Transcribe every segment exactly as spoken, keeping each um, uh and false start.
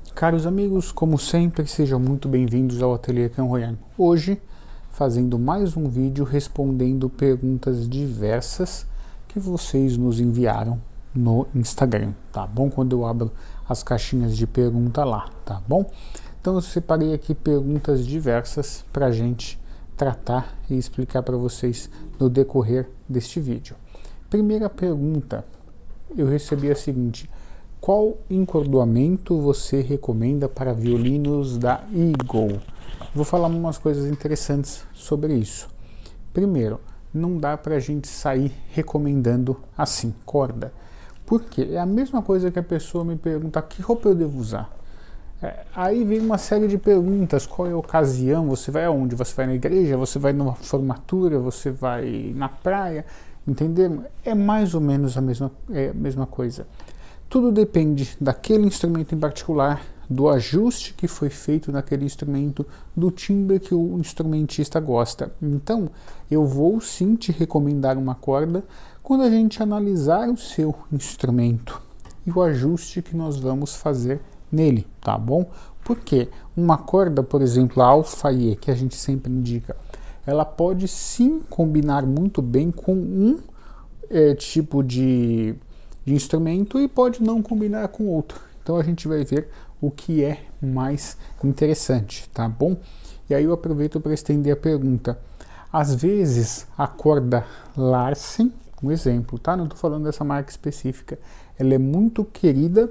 Caros amigos, como sempre, sejam muito bem-vindos ao Ateliê Cão Royano. Hoje, fazendo mais um vídeo respondendo perguntas diversas que vocês nos enviaram no Instagram, tá bom? Quando eu abro as caixinhas de pergunta lá, tá bom? Então eu separei aqui perguntas diversas para a gente tratar e explicar para vocês no decorrer deste vídeo. Primeira pergunta, eu recebi a seguinte: qual encordoamento você recomenda para violinos da Eagle? Vou falar umas coisas interessantes sobre isso. Primeiro, não dá para a gente sair recomendando assim, corda. Por quê? É a mesma coisa que a pessoa me pergunta: que roupa eu devo usar? É, aí vem uma série de perguntas: qual é a ocasião? Você vai aonde? Você vai na igreja? Você vai numa formatura? Você vai na praia? Entenderam? É mais ou menos a mesma, é a mesma coisa. Tudo depende daquele instrumento em particular, do ajuste que foi feito naquele instrumento, do timbre que o instrumentista gosta. Então, eu vou sim te recomendar uma corda quando a gente analisar o seu instrumento e o ajuste que nós vamos fazer nele, tá bom? Porque uma corda, por exemplo, a alfaiê, que a gente sempre indica, ela pode sim combinar muito bem com um é, tipo de de instrumento e pode não combinar com outro. Então a gente vai ver o que é mais interessante, tá bom? E aí eu aproveito para estender a pergunta. Às vezes a corda Larsen, um exemplo, tá? Não estou falando dessa marca específica, ela é muito querida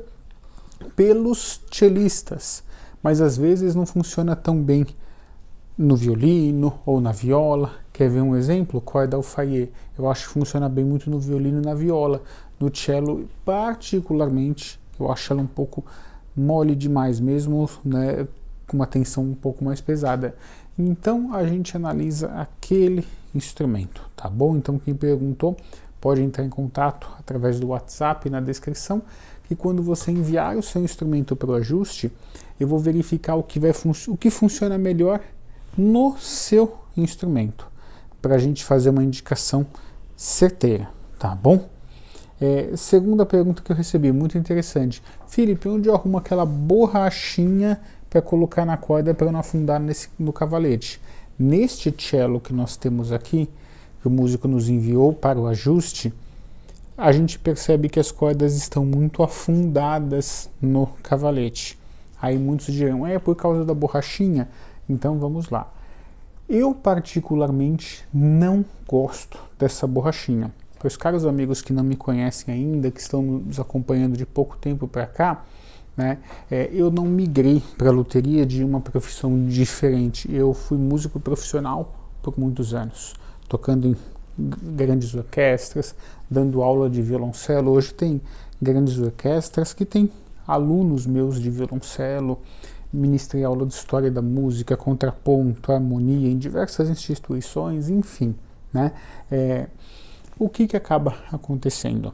pelos cellistas, mas às vezes não funciona tão bem no violino ou na viola. Quer ver um exemplo? Corda alfaiê. Eu acho que funciona bem muito no violino e na viola. No cello, particularmente, eu acho ela um pouco mole demais, mesmo, né, com uma tensão um pouco mais pesada. Então a gente analisa aquele instrumento, tá bom? Então quem perguntou pode entrar em contato através do WhatsApp na descrição, que quando você enviar o seu instrumento para o ajuste, eu vou verificar o que, vai o que funciona melhor no seu instrumento, para a gente fazer uma indicação certeira, tá bom? É, segunda pergunta que eu recebi, muito interessante: Felipe, onde eu arrumo aquela borrachinha para colocar na corda para não afundar nesse, no cavalete? Neste cello que nós temos aqui, que o músico nos enviou para o ajuste, a gente percebe que as cordas estão muito afundadas no cavalete. Aí muitos dirão: é por causa da borrachinha? Então vamos lá. Eu particularmente não gosto dessa borrachinha. Para os caros amigos que não me conhecem ainda, que estão nos acompanhando de pouco tempo para cá, né, é, eu não migrei para a luteria de uma profissão diferente. Eu fui músico profissional por muitos anos, tocando em grandes orquestras, dando aula de violoncelo. Hoje tem grandes orquestras que têm alunos meus de violoncelo. Ministrei aula de história da música, contraponto, harmonia em diversas instituições, enfim, né? É, o que que acaba acontecendo?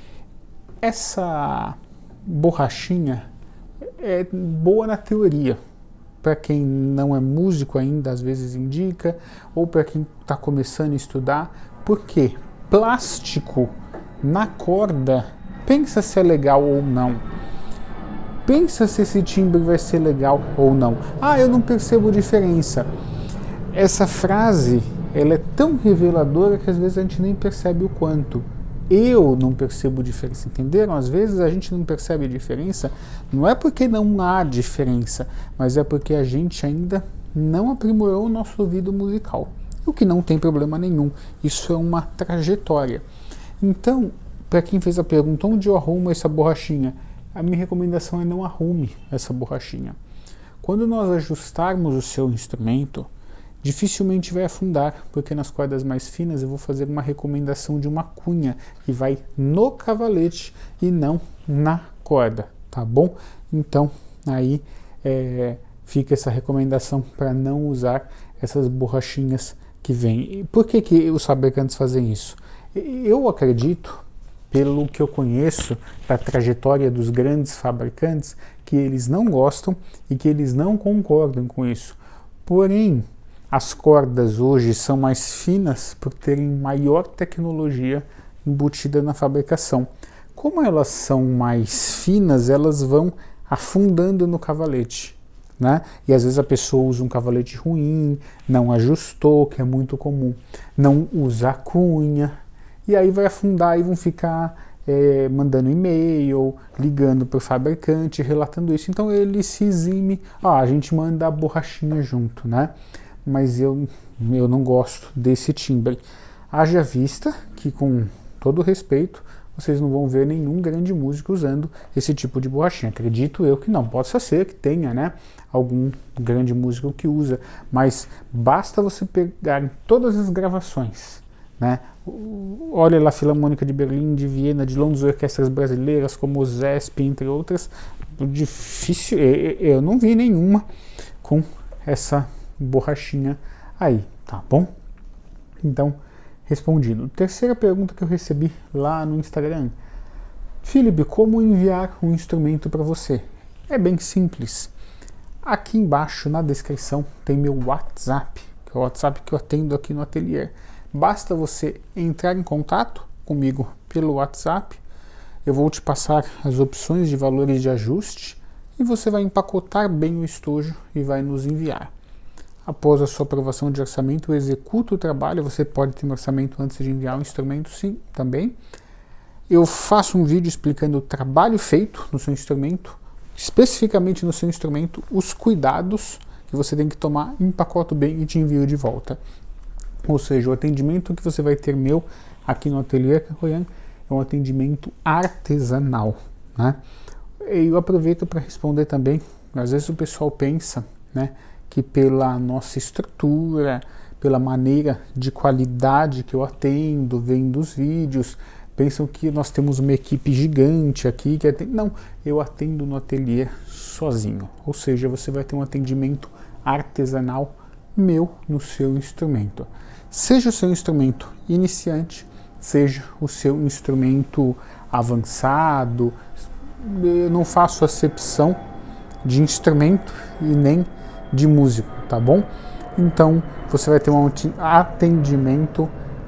Essa borrachinha é boa na teoria, para quem não é músico ainda, às vezes indica, ou para quem está começando a estudar, porque plástico na corda, pensa se é legal ou não. Pensa se esse timbre vai ser legal ou não. Ah, eu não percebo diferença. Essa frase, ela é tão reveladora que às vezes a gente nem percebe o quanto. Eu não percebo diferença, entenderam? Às vezes a gente não percebe a diferença, não é porque não há diferença, mas é porque a gente ainda não aprimorou o nosso ouvido musical. O que não tem problema nenhum. Isso é uma trajetória. Então, para quem fez a pergunta, onde eu arrumo essa borrachinha? A minha recomendação é: não arrume essa borrachinha. Quando nós ajustarmos o seu instrumento, dificilmente vai afundar, porque nas cordas mais finas eu vou fazer uma recomendação de uma cunha que vai no cavalete e não na corda, tá bom? Então aí é, fica essa recomendação para não usar essas borrachinhas que vêm. Por que que os fabricantes fazem isso? Eu acredito, pelo que eu conheço da trajetória dos grandes fabricantes, que eles não gostam e que eles não concordam com isso. Porém, as cordas hoje são mais finas por terem maior tecnologia embutida na fabricação. Como elas são mais finas, elas vão afundando no cavalete, né? E às vezes a pessoa usa um cavalete ruim, não ajustou, que é muito comum, não usa a cunha, e aí vai afundar e vão ficar é, mandando e-mail, ligando para o fabricante, relatando isso. Então ele se exime, ah, a gente manda a borrachinha junto, né? Mas eu, eu não gosto desse timbre. Haja vista que, com todo respeito, vocês não vão ver nenhum grande músico usando esse tipo de borrachinha. Acredito eu que não. Possa ser que tenha, né, algum grande músico que usa, mas basta você pegar todas as gravações, né? Olha lá a Filarmônica de Berlim, de Viena, de Londres, orquestras brasileiras como o Zesp, entre outras. Difícil, eu não vi nenhuma com essa borrachinha aí, tá bom? Então, respondido. Terceira pergunta que eu recebi lá no Instagram. Felipe, como enviar um instrumento para você? É bem simples. Aqui embaixo na descrição tem meu WhatsApp, que é o WhatsApp que eu atendo aqui no ateliê. Basta você entrar em contato comigo pelo WhatsApp, eu vou te passar as opções de valores de ajuste e você vai empacotar bem o estojo e vai nos enviar. Após a sua aprovação de orçamento, eu executo o trabalho. Você pode ter um orçamento antes de enviar o instrumento, sim, também. Eu faço um vídeo explicando o trabalho feito no seu instrumento, especificamente no seu instrumento, os cuidados que você tem que tomar, empacoto bem e te envio de volta. Ou seja, o atendimento que você vai ter meu aqui no Ateliê Royan é um atendimento artesanal, né? E eu aproveito para responder também, às vezes o pessoal pensa, né, que pela nossa estrutura, pela maneira de qualidade que eu atendo, vendo os vídeos, pensam que nós temos uma equipe gigante aqui que atende. Não, eu atendo no ateliê sozinho, ou seja, você vai ter um atendimento artesanal meu no seu instrumento. Seja o seu instrumento iniciante, seja o seu instrumento avançado, eu não faço acepção de instrumento e nem de músico, tá bom? Então você vai ter um atendimento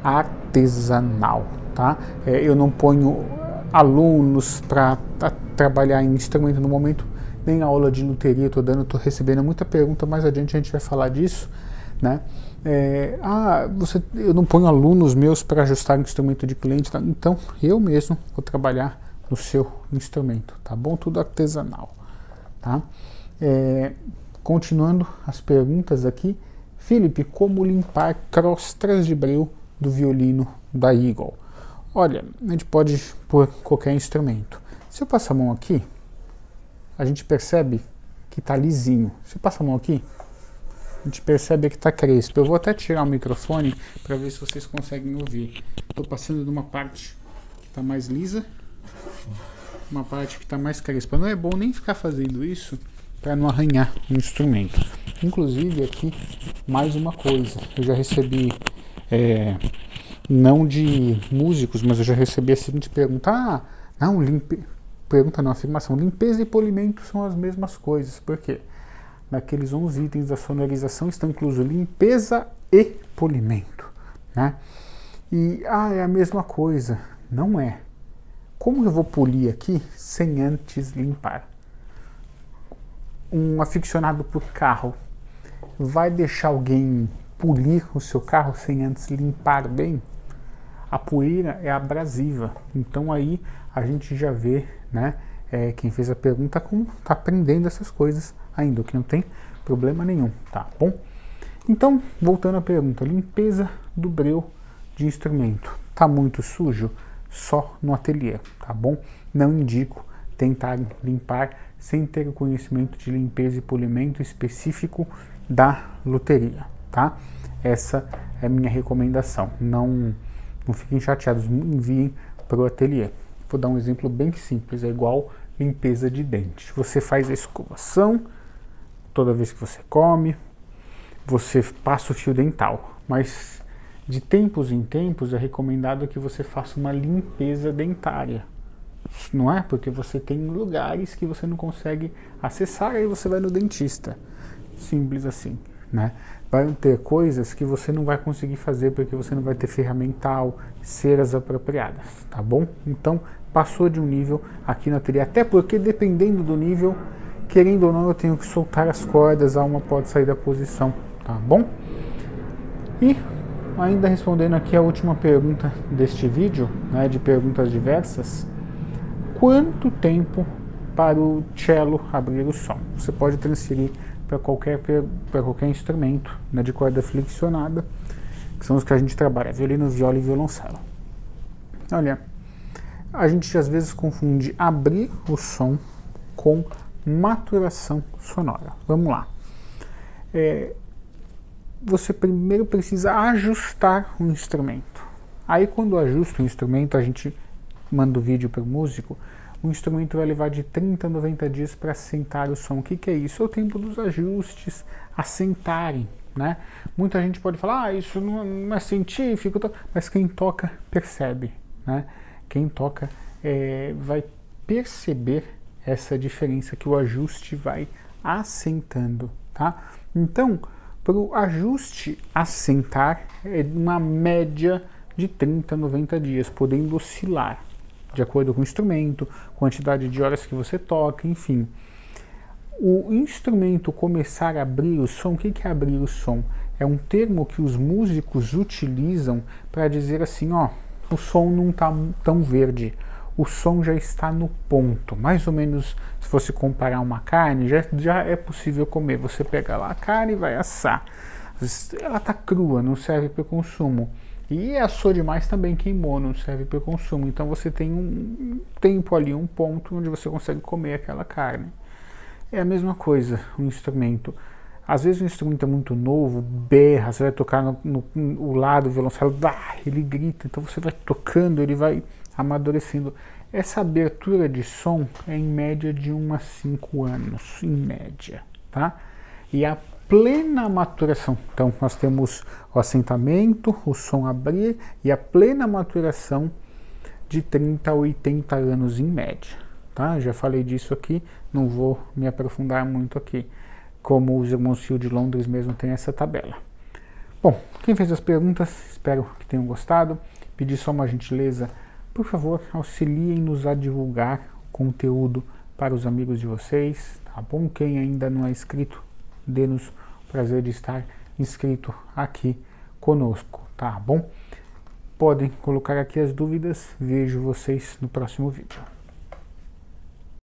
artesanal, tá? É, eu não ponho alunos para trabalhar em instrumento no momento, nem aula de luteria eu tô dando, tô recebendo muita pergunta, mais adiante a gente vai falar disso, né? É, ah, você, eu não ponho alunos meus para ajustar o instrumento de cliente, tá? Então eu mesmo vou trabalhar no seu instrumento, tá bom? Tudo artesanal, tá? É, continuando as perguntas aqui, Felipe, como limpar crostras de breu do violino da Eagle? Olha, a gente pode pôr qualquer instrumento. Se eu passar a mão aqui, a gente percebe que está lisinho. Se eu passar a mão aqui, a gente percebe que está crespo. Eu vou até tirar o microfone para ver se vocês conseguem ouvir. Estou passando de uma parte que está mais lisa, uma parte que está mais crespa. Não é bom nem ficar fazendo isso para não arranhar o instrumento. Inclusive aqui, mais uma coisa. Eu já recebi, é, não de músicos, mas eu já recebi a seguinte pergunta. Ah, não, limpe... pergunta não, afirmação. Limpeza e polimento são as mesmas coisas. Por quê? Naqueles onze itens da sonorização estão inclusos limpeza e polimento, né? E, ah, é a mesma coisa. Não é. Como eu vou polir aqui sem antes limpar? Um aficionado por carro vai deixar alguém polir o seu carro sem antes limpar bem? A poeira é abrasiva. Então aí a gente já vê, né? É, quem fez a pergunta como está aprendendo essas coisas ainda, o que não tem problema nenhum, tá bom? Então, voltando à pergunta, limpeza do breu de instrumento. Tá muito sujo? Só no ateliê, tá bom? Não indico tentar limpar sem ter o conhecimento de limpeza e polimento específico da luteria, tá? Essa é a minha recomendação. Não, não fiquem chateados, enviem para o ateliê. Vou dar um exemplo bem simples, é igual limpeza de dente. Você faz a escovação toda vez que você come, você passa o fio dental, mas de tempos em tempos é recomendado que você faça uma limpeza dentária, não é? Porque você tem lugares que você não consegue acessar, aí você vai no dentista. Simples assim. né? Vai ter coisas que você não vai conseguir fazer porque você não vai ter ferramental, ceras apropriadas, tá bom? Então, passou de um nível aqui na teoria, até porque dependendo do nível, querendo ou não, eu tenho que soltar as cordas, a alma pode sair da posição, tá bom? E ainda respondendo aqui a última pergunta deste vídeo, né, de perguntas diversas, quanto tempo para o cello abrir o som? Você pode transferir para qualquer, para qualquer instrumento, né, de corda flexionada, que são os que a gente trabalha, violino, viola e violoncelo. Olha, a gente às vezes confunde abrir o som com maturação sonora. Vamos lá. É, você primeiro precisa ajustar o instrumento. Aí quando ajusta o instrumento, a gente manda o vídeo para o músico, o instrumento vai levar de trinta a noventa dias para assentar o som. O que, que é isso? É o tempo dos ajustes assentarem, né? Muita gente pode falar, ah, isso não é científico, mas quem toca percebe, né? Quem toca é, vai perceber essa diferença que o ajuste vai assentando, tá? Então, para o ajuste assentar é uma média de trinta a noventa dias, podendo oscilar de acordo com o instrumento, quantidade de horas que você toca, enfim. O instrumento começar a abrir o som, o que é abrir o som? É um termo que os músicos utilizam para dizer assim, ó, o som não está tão verde, o som já está no ponto, mais ou menos, se fosse comparar uma carne, já, já é possível comer, você pega lá a carne e vai assar, ela está crua, não serve para o consumo. E assou demais também queimou, não serve para o consumo. Então você tem um tempo ali, um ponto onde você consegue comer aquela carne. É a mesma coisa, o instrumento. Às vezes o instrumento é muito novo, berra, você vai tocar no, no, no lado do violoncelo, ah, ele grita, então você vai tocando, ele vai amadurecendo. Essa abertura de som é em média de um a cinco anos, em média, tá? E a plena maturação, então nós temos o assentamento, o som abrir e a plena maturação de trinta a oitenta anos em média, tá? Já falei disso aqui, não vou me aprofundar muito aqui, como os irmãos Hill de Londres mesmo tem essa tabela. Bom, quem fez as perguntas, espero que tenham gostado, pedi só uma gentileza, por favor, auxiliem-nos a divulgar o conteúdo para os amigos de vocês, tá bom? Quem ainda não é inscrito, dê-nos o prazer de estar inscrito aqui conosco, tá bom? Podem colocar aqui as dúvidas, vejo vocês no próximo vídeo.